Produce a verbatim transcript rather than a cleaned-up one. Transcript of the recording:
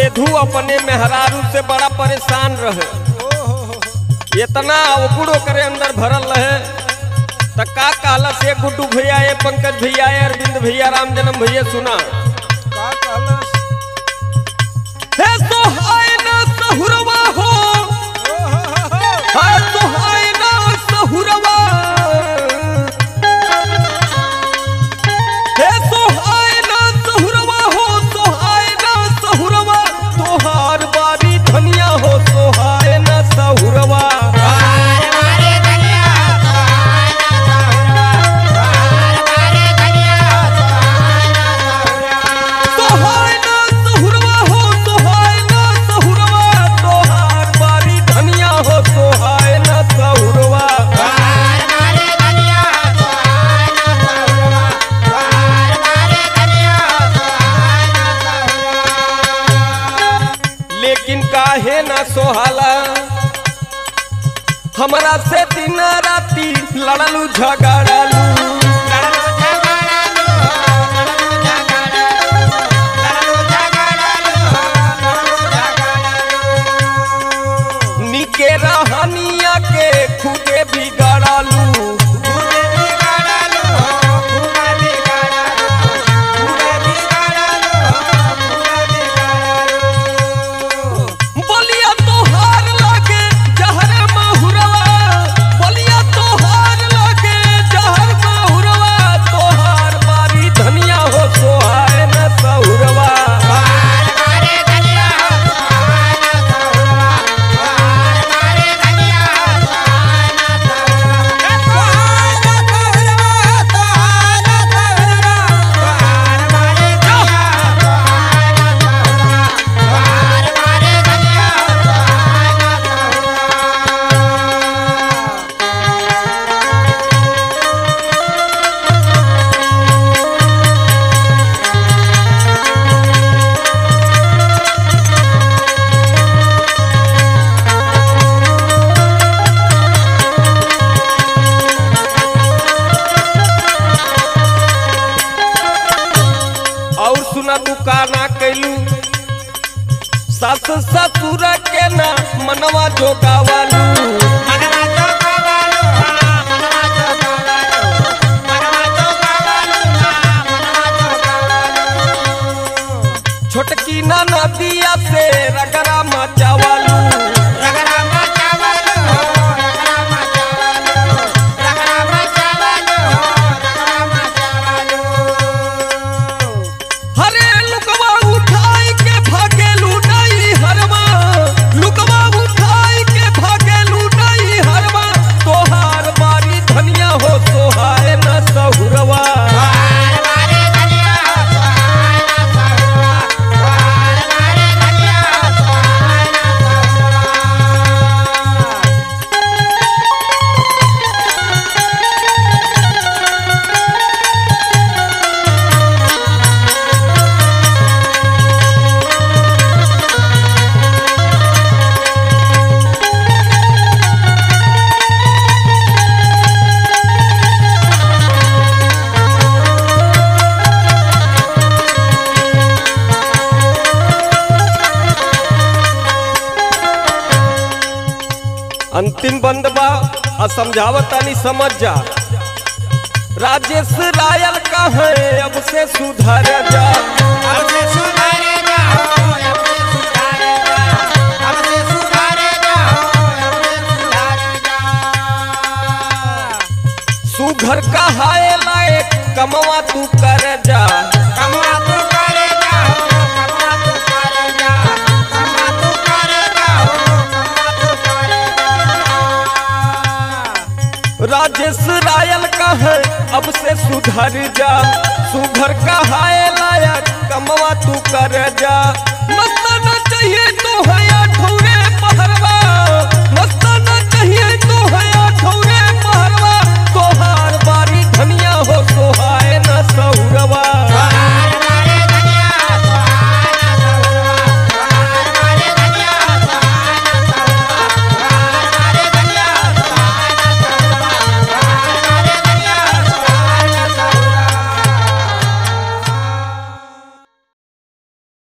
सेधु अपने मेहरारू से बड़ा परेशान रहे, इतना अवगुण करे अंदर भरल रहे। त का कहला से गुड्डू भैया, ए पंकज भैया, ए अरविंद भैया, राम जन्म भैया सुना का कहला हे सोहाय ना सहुरवा हो, हे सोहाय ना सहुरवा, हे सोहाय ना सहुरवा हो, सोहाय ना सहुरवा, तोहार बारी धनिया हो, सोहाय ना सहुरवा। लेकिन काहे ना सोहाला हमरा से दिन राती लड़लू झगड़लू, निके रहनिया के खुदे बिगड़लू, तू का ना कैलू सास ससुर के ना मनवा जोगावालू, छोटकी ना नदिया से रगड़ा मचावालू, अंतिम बंद बा समझावतानी समझ जा। राजेश रायल का है अब से सुधर जा, अब से सुधर जा, अब से सुधर जा, अब से सुधर जा, अब से सुधर जा। सुघर का हाय लायक कमवा तू कर जा, कमवा तू कर जा, कमवा तू कर जा, कमवा तू कर जा, कमवा तू कर जा। राजेश रायल का है अब से सुधर जा, सुघर का हाय लायक कमवा तू कर जा।